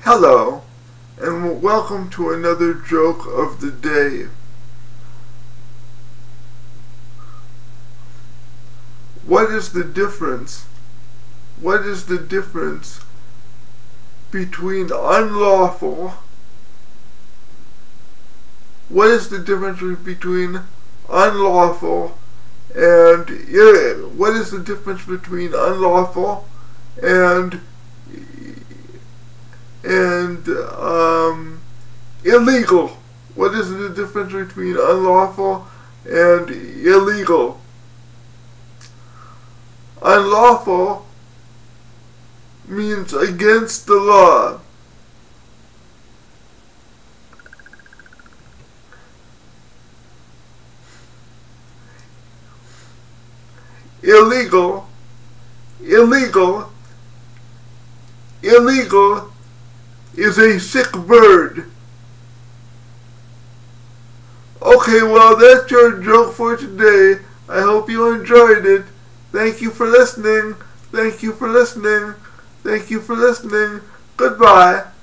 Hello, and welcome to another joke of the day. What is the difference? What is the difference between unlawful? What is the difference between unlawful and what is the difference between unlawful and illegal? What is the difference between unlawful and illegal? Unlawful means against the law. Illegal is a sick bird. Okay, well, that's your joke for today. I hope you enjoyed it. Thank you for listening. Thank you for listening. Thank you for listening. Goodbye.